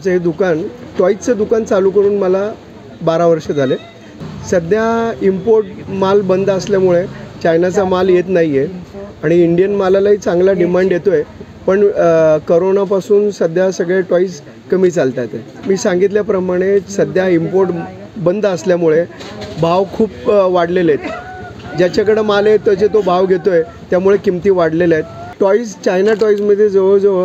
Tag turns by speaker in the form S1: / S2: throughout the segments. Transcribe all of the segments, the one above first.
S1: आमचं हे दुकान टॉईजचं दुकान चालू करून मला 12 वर्ष झाले. सध्या इम्पोर्ट माल बंद असल्यामुळे चायनाचा माल येत नाही आहे आणि इंडियन मालालाही चांगला डिमांड येतो आहे. पण करोनापासून सध्या सगळे टॉईज कमी चालतात आहे. मी सांगितल्याप्रमाणे सध्या इम्पोर्ट बंद असल्यामुळे भाव खूप वाढलेले आहेत. ज्याच्याकडं माल आहे त्याचे तो भाव घेतो आहे, त्यामुळे किमती वाढलेल्या आहेत. टॉईज चायना टॉईजमध्ये जवळजवळ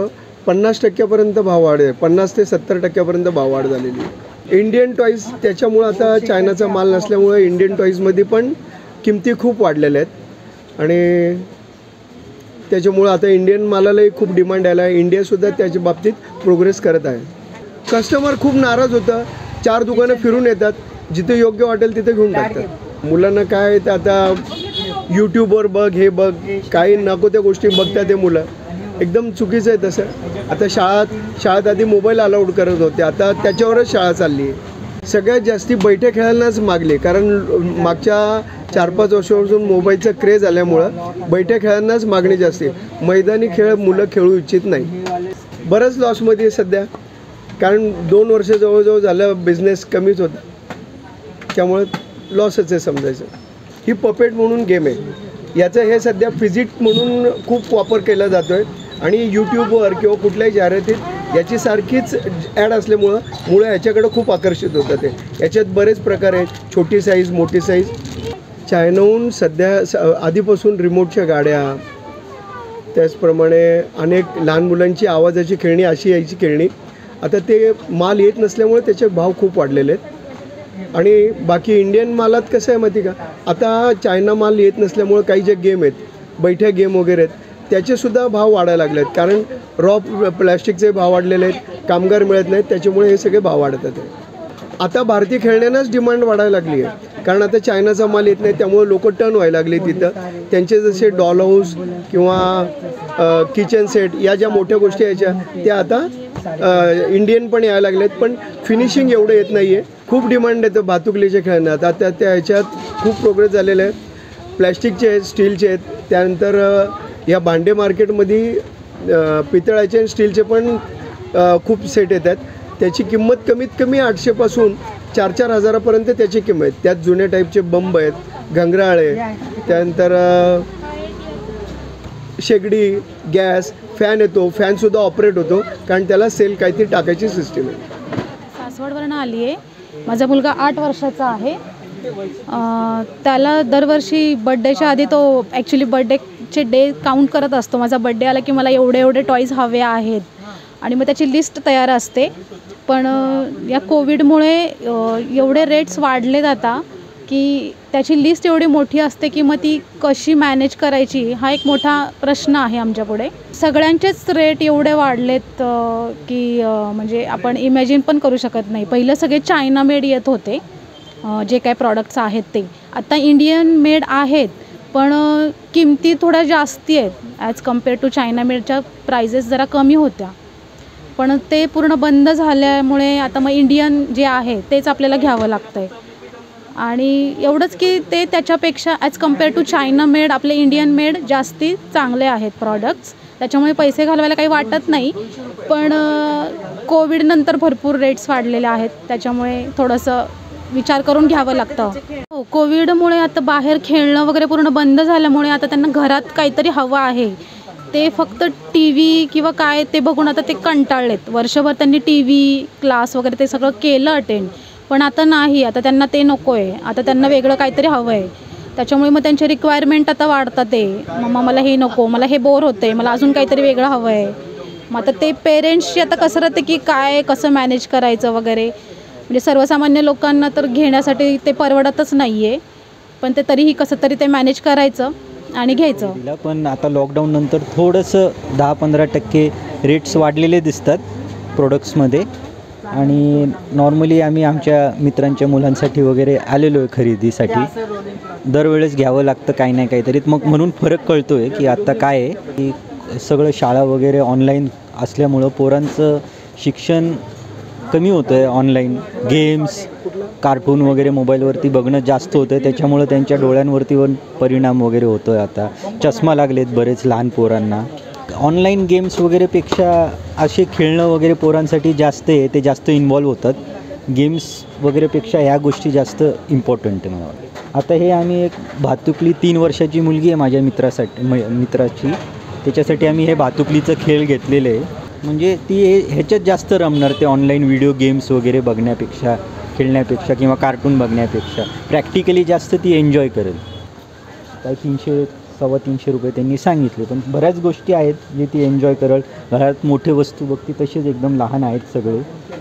S1: 50% भाव वाढ आहे. 50 ते 70% भाव वाढ झालेली आहे. इंडियन टॉईज त्याच्यामुळं आता चायनाचा माल नसल्यामुळे इंडियन टॉईजमध्ये पण किमती खूप वाढलेल्या आहेत आणि त्याच्यामुळं आता इंडियन मालालाही खूप डिमांड यायला आहे. इंडियासुद्धा त्याच्या बाबतीत प्रोग्रेस करत आहे. कस्टमर खूप नाराज होतं. 4 दुकानं फिरून येतात, जिथे योग्य वाटेल तिथे घेऊन टाकतात. मुलांना काय तर आता यूट्यूबवर बघ, हे बघ, काही नको त्या गोष्टी बघतात ते मुलं. एकदम चुकीचं आहे तसं. आता शाळेत आधी मोबाईल अलाउड करत होते, आता त्याच्यावरच शाळा चालली आहे. सगळ्यात जास्ती बैठे खेळांनाच मागले, कारण मागच्या 4-5 वर्षापासून मोबाईलचं क्रेज आल्यामुळं बैठ्या खेळांनाच मागणी जास्ती. मैदानी खेळ मुलं खेळू इच्छित नाही. बरंच लॉसमध्ये आहे सध्या, कारण 2 वर्ष जवळजवळ झालं बिझनेस कमीच होता, त्यामुळे लॉसच आहे समजायचं. ही पपेट म्हणून गेम आहे. याचं हे सध्या फिजिट म्हणून खूप वापर केला जातो आहे आणि यूट्यूबवर किंवा कुठल्याही जाहिरातीत याची सारखीच ॲड असल्यामुळं ह्याच्याकडं खूप आकर्षित होतं. ते याच्यात बरेच प्रकार आहेत, छोटी साईज, मोठी साईज. चायनाहून सध्या आधीपासून रिमोटच्या गाड्या, त्याचप्रमाणे अनेक लहान मुलांची आवाजाची खेळणी, अशी यायची खेळणी. आता ते माल येत नसल्यामुळे त्याचे भाव खूप वाढलेले आहेत. आणि बाकी इंडियन मालात कसं आहे माहिती का, आता चायना माल येत नसल्यामुळं काही जे गेम आहेत, बैठ्या गेम वगैरे आहेत, त्याचेसुद्धा भाव वाढायला लागले आहेत. कारण रॉ प्लॅस्टिकचे भाव वाढलेले आहेत, कामगार मिळत नाहीत, त्याच्यामुळे हे सगळे भाव वाढत आहेत. आता भारतीय खेळण्यांनाच डिमांड वाढायला लागली आहे, कारण आता चायनाचा माल येत नाही, त्यामुळे लोक टर्न व्हायला लागले तिथं. त्यांचे जसे डॉल हाऊस किंवा किचन सेट या ज्या मोठ्या गोष्टी यायच्या त्या आता इंडियन पण यायला लागलेत. पण फिनिशिंग एवढं येत नाही आहे. खूप डिमांड येतं भातुकलीच्या खेळण्या. आता त्या ह्याच्यात खूप प्रोग्रेस झालेला आहे. प्लॅस्टिकचे आहेत, स्टीलचे आहेत. त्यानंतर या भांडे मार्केटमध्ये पितळाचे आणि स्टीलचे पण खूप सेट येतात. त्याची किंमत कमीत कमी 800पासून 4-4 हजारापर्यंत त्याची किंमत आहे. त्यात जुन्या टाईपचे बंब आहेत, घंगराळे, त्यानंतर शेगडी, गॅस, फॅन येतो. फॅनसुद्धा ऑपरेट होतो, कारण त्याला सेल काहीतरी टाकायची सिस्टीम आहे.
S2: सासवडवरून आली आहे. माझा मुलगा 8 वर्षाचा आहे. त्याला दरवर्षी बड्डेच्या आधी तो ॲक्च्युली बड्डेचे डे काउंट करत असतो. माझा बड्डे आला की मला एवढे टॉईज हवे आहेत आणि मग त्याची लिस्ट तयार असते. पण या कोविडमुळे एवढे रेट्स वाढलेत आता की त्याची लिस्ट एवढी मोठी असते की मग ती कशी मॅनेज करायची हा एक मोठा प्रश्न आहे आमच्यापुढे. सगळ्यांचेच रेट एवढे वाढलेत की म्हणजे आपण इमॅजिन पण करू शकत नाही. पहिलं सगळे चायना मेड येत होते, जे काय प्रॉडक्ट्स आहेत ते आता इंडियन मेड आहेत, पण किमती थोड्या जास्ती आहेत. ॲज कम्पेअर टू चायना मेडच्या प्राइजेस जरा कमी होत्या, पण ते पूर्ण बंद झाल्यामुळे आता मग इंडियन जे आहे तेच आपल्याला घ्यावं लागतं आहे. आणि एवढंच की ते त्याच्यापेक्षा as compare to China made आपले इंडियन मेड जास्ती चांगले आहेत प्रॉडक्ट्स, त्याच्यामुळे पैसे घालवायला काही वाटत नाही. पण कोविडनंतर भरपूर रेट्स वाढलेले आहेत, त्याच्यामुळे थोडंसं विचार करून घ्यावं लागतं. हो, कोविडमुळे आता बाहेर खेळणं वगैरे पूर्ण बंद झाल्यामुळे आता त्यांना घरात काहीतरी हवं आहे. ते फक्त टी व्ही किंवा काय ते बघून आता ते कंटाळलेत. वर्षभर त्यांनी टी व्ही, क्लास वगैरे ते सगळं केलं अटेंड, पण आता नाही. आता त्यांना ते नको आहे, आता त्यांना वेगळं काहीतरी हवं आहे. त्याच्यामुळे मग त्यांचे रिक्वायरमेंट आता वाढतात. ते मम्मा मला हे नको, मला हे बोर होते, मला अजून काहीतरी वेगळं हवं आहे. मग आता ते पेरेंट्सची आता कसं राहते की काय कसं मॅनेज करायचं वगैरे. म्हणजे सर्वसामान्य लोकांना तर घेण्यासाठी ते परवडतच नाही आहे, पण ते तरीही कसं तरी ते मॅनेज करायचं आणि घ्यायचं.
S3: पण आता लॉकडाऊन नंतर थोडंसं 10-15% रेट्स वाढलेले दिसतात प्रोडक्ट्समध्ये. आणि नॉर्मली आम्ही आमच्या मित्रांच्या मुलांसाठी वगैरे आलेलो आहे खरेदीसाठी. दरवेळेस घ्यावं लागतं काही नाही काहीतरी. मग म्हणून फरक कळतो आहे की आत्ता काय आहे की सगळं शाळा वगैरे ऑनलाईन असल्यामुळं पोरांचं शिक्षण कमी होतं आहे. ऑनलाईन गेम्स, कार्टून वगैरे मोबाईलवरती बघणं जास्त होतं आहे, त्याच्यामुळं त्यांच्या डोळ्यांवरती पण परिणाम वगैरे होतो आहे. आता चष्मा लागलेत बरेच लहान पोरांना. ऑनलाईन गेम्स वगैरेपेक्षा असे खेळणं वगैरे पोरांसाठी जास्त आहे, ते जास्त इन्वॉल्व होतात. गेम्स वगैरेपेक्षा ह्या गोष्टी जास्त इम्पॉर्टंट आहे मला वाटतं. आता हे आम्ही एक भातुकली 3 वर्षाची मुलगी आहे माझ्या मित्राची, त्याच्यासाठी आम्ही हे भातुकलीचं खेळ घेतलेलं आहे. म्हणजे ती ह्याच्यात जास्त रमणार, ते ऑनलाईन व्हिडिओ गेम्स वगैरे बघण्यापेक्षा, खेळण्यापेक्षा किंवा कार्टून बघण्यापेक्षा प्रॅक्टिकली जास्त ती एन्जॉय करेल. काही 300-325 रुपये त्यांनी सांगितले, पण बऱ्याच गोष्टी आहेत जे ती एन्जॉय करेल. घरात मोठे वस्तू बघते तसेच एकदम लहान आहेत सगळे.